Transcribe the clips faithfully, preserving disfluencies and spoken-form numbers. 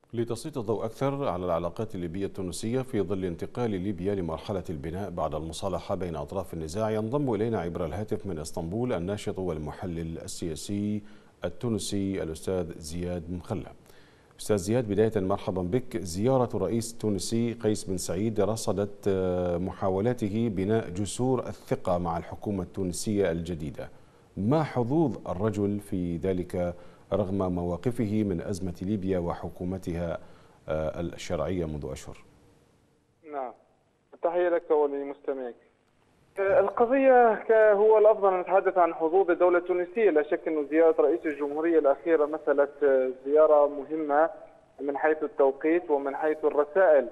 لتسليط الضوء أكثر على العلاقات الليبية التونسية في ظل انتقال ليبيا لمرحلة البناء بعد المصالحة بين أطراف النزاع، ينضم إلينا عبر الهاتف من اسطنبول الناشط والمحلل السياسي التونسي الأستاذ زياد مخلة. أستاذ زياد، بداية مرحبا بك. زيارة الرئيس التونسي قيس بن سعيد رصدت محاولاته بناء جسور الثقة مع الحكومة التونسية الجديدة. ما حظوظ الرجل في ذلك رغم مواقفه من أزمة ليبيا وحكومتها الشرعية منذ أشهر؟ نعم، تحية لك ولمستمعيك. القضية هو الأفضل أن نتحدث عن حظوظ الدولة التونسية. لا شك أن زيارة رئيس الجمهورية الأخيرة مثلت زيارة مهمة من حيث التوقيت ومن حيث الرسائل،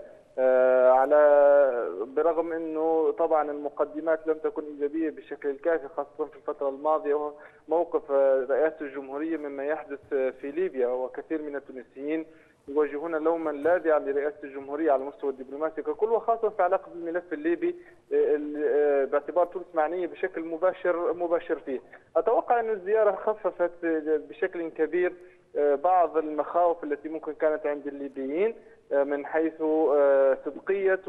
على برغم أنه طبعا المقدمات لم تكن إيجابية بشكل كافي، خاصة في الفترة الماضية. موقف رئاسة الجمهورية مما يحدث في ليبيا، وكثير من التونسيين يواجهون لوما لاذعا لرئاسة الجمهورية على المستوى الدبلوماسي ككل، وخاصة في علاقة بالملف الليبي باعتبار تونس معنية بشكل مباشر مباشر فيه. أتوقع أن الزيارة خففت بشكل كبير بعض المخاوف التي ممكن كانت عند الليبيين من حيث صدقية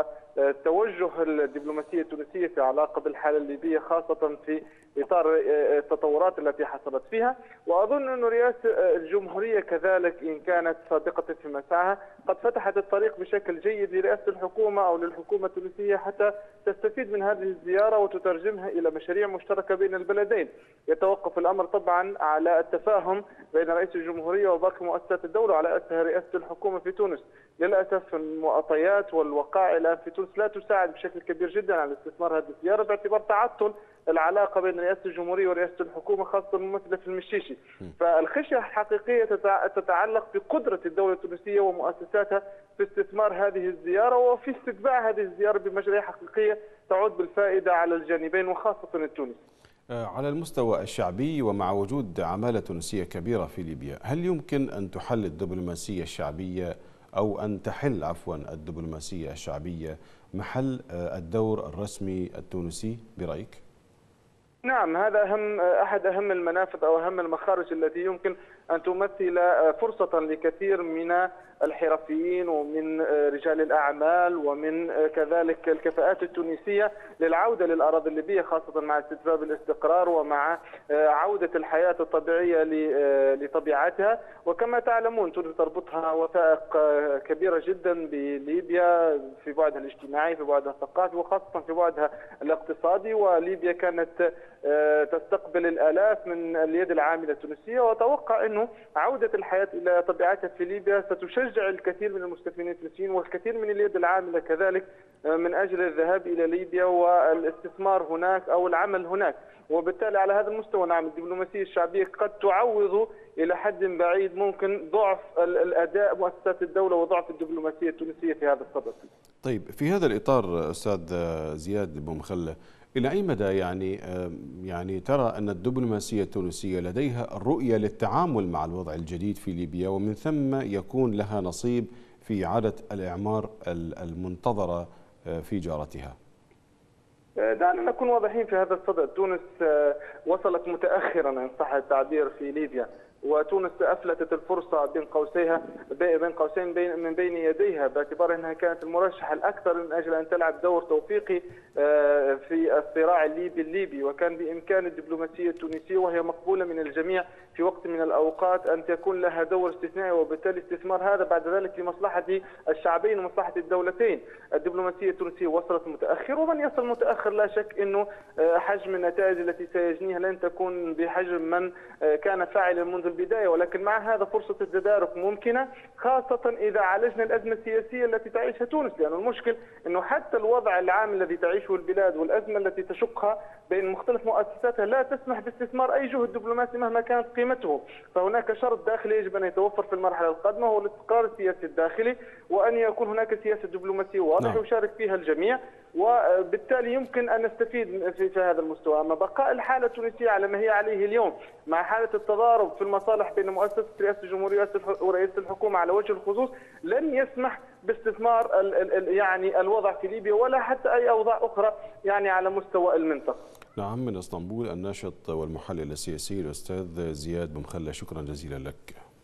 وتوجه الدبلوماسية التونسية في علاقة بالحالة الليبية، خاصة في إطار التطورات التي حصلت فيها. وأظن أن رئاسة الجمهورية كذلك إن كانت صادقة في مسعها قد فتحت الطريق بشكل جيد لرئاسة الحكومة أو للحكومة التونسية حتى تستفيد من هذه الزيارة وتترجمها إلى مشاريع مشتركة بين البلدين. يتوقف الأمر طبعا على التفاهم بين رئيس الجمهورية وباقي مؤسسات الدولة وعلى أساسها رئاسة الحكومة في تونس. للأسف المعطيات والوقائع الآن في تونس لا تساعد بشكل كبير جدا على استثمار هذه الزيارة باعتبار تعطل العلاقة بين رئاسة الجمهورية ورئاسة الحكومة، خاصة الممثلة في المشيشي. فالخشية الحقيقية تتعلق بقدرة الدولة التونسية ومؤسساتها في استثمار هذه الزيارة وفي استتباع هذه الزيارة بمشاريع حقيقية تعود بالفائدة على الجانبين وخاصة التونسي. على المستوى الشعبي ومع وجود عمالة تونسية كبيرة في ليبيا، هل يمكن أن تحل الدبلوماسية الشعبية أو أن تحل عفوا الدبلوماسية الشعبية محل الدور الرسمي التونسي برأيك؟ نعم، هذا أهم أحد أهم المنافذ أو أهم المخارج التي يمكن أن تمثل فرصة لكثير من الحرفيين ومن رجال الأعمال ومن كذلك الكفاءات التونسية للعودة للأراضي الليبية، خاصة مع استتباب الاستقرار ومع عودة الحياة الطبيعية لطبيعتها. وكما تعلمون تونس تربطها وثائق كبيرة جدا بليبيا في بعدها الاجتماعي، في بعدها الثقافي، وخاصة في بعدها الاقتصادي. وليبيا كانت تستقبل الآلاف من اليد العاملة التونسية، وأتوقع أنه عودة الحياة إلى طبيعتها في ليبيا ستشجع الكثير من المستثمرين التونسيين والكثير من اليد العاملة كذلك من أجل الذهاب إلى ليبيا والاستثمار هناك أو العمل هناك. وبالتالي على هذا المستوى نعم الدبلوماسية الشعبية قد تعوض إلى حد بعيد ممكن ضعف الأداء مؤسسات الدولة وضعف الدبلوماسية التونسية في هذا الصدد. طيب، في هذا الإطار أستاذ زياد بن مخلة، إلى أي مدى يعني يعني ترى أن الدبلوماسية التونسية لديها الرؤية للتعامل مع الوضع الجديد في ليبيا ومن ثم يكون لها نصيب في إعادة الإعمار المنتظرة في جارتها؟ دعنا نكون واضحين في هذا الصدد. تونس وصلت متأخرا إن صح التعبير في ليبيا، وتونس أفلتت الفرصة بين قوسيها بين قوسين بين من بين يديها باعتبار أنها كانت المرشحة الأكثر من أجل أن تلعب دور توفيقي في الصراع الليبي الليبي وكان بإمكان الدبلوماسية التونسية وهي مقبولة من الجميع في وقت من الأوقات أن تكون لها دور استثنائي، وبالتالي استثمار هذا بعد ذلك لمصلحة الشعبين ومصلحة الدولتين. الدبلوماسية التونسية وصلت متأخر، ومن يصل متأخر لا شك أنه حجم النتائج التي سيجنيها لن تكون بحجم من كان فاعلا منذ البداية، ولكن مع هذا فرصة التدارك ممكنة، خاصة إذا عالجنا الأزمة السياسية التي تعيشها تونس. لأن المشكل أنه حتى الوضع العام الذي تعيشه البلاد والأزمة التي تشقها بين مختلف مؤسساتها لا تسمح باستثمار أي جهد دبلوماسي مهما كانت قيمته. فهناك شرط داخلي يجب أن يتوفر في المرحلة القادمة هو الاستقرار السياسي الداخلي، وأن يكون هناك سياسة دبلوماسية واضحة يشارك فيها الجميع، وبالتالي يمكن أن نستفيد في, في هذا المستوى. أما بقاء الحالة التونسية على ما هي عليه اليوم مع حالة التضارب في المصالح بين مؤسسة رئاسة الجمهورية ورئيس الحكومة على وجه الخصوص لن يسمح باستثمار ال ال يعني الوضع في ليبيا ولا حتى أي أوضاع أخرى يعني على مستوى المنطقة. نعم، من اسطنبول الناشط والمحلل السياسي الأستاذ زياد بن مخلة، شكرا جزيلا لك.